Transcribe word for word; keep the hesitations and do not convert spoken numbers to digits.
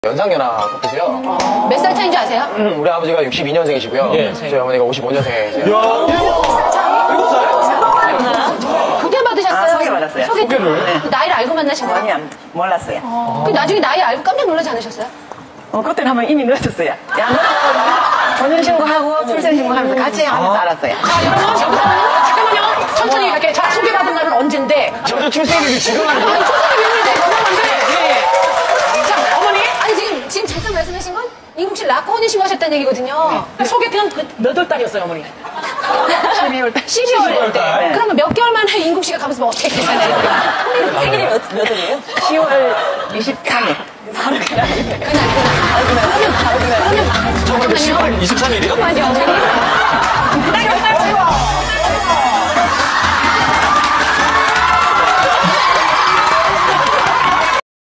연상연하 커플이세요. 몇 살 차이인 줄 아세요? 음, 우리 아버지가 육십이 년생이시고요. 예. 저희 어머니가 오십오 년생이세요. 이야, 일곱 살? 소개받으셨어요? 아, 소개받았어요. 소개... 소개를? 그 나이를 알고 만나신 거예요? 아니, 안- 몰랐어요. 어. 그 나중에 나이 알고 깜짝 놀라지 않으셨어요? 어, 그때는 한번 이미 늦었어요. 야, 너 혼인신고하고 출생신고하면서 같이 하면서 알았어요. 자, 여러분, 잠깐만요. 잠깐만요. 천천히 갈게요. 자, 소개받은 날은 언젠데? 저도 출생일이 지금 하는 아니, 초등학교 있는데, 건강한데, 예. 자, 어머니? 아니, 지금, 지금 잠깐 말씀하신 건 인국 씨 낳고 혼인신고 하셨다는 얘기거든요. 소개팅은 그 몇 월 달이었어요, 어머니? 십이월 달. 십이월 때. 달. 그러면 몇 개월 만에 인국 씨가 가면서 뭐 어떻게 계산해요? 생일이 몇, 몇 월이에요? 시월 이십삼 일. 바로 그날. 그날, 그날. 그러면, 그러면, 잠깐만요. 이십삼 일이요? 잠깐만요.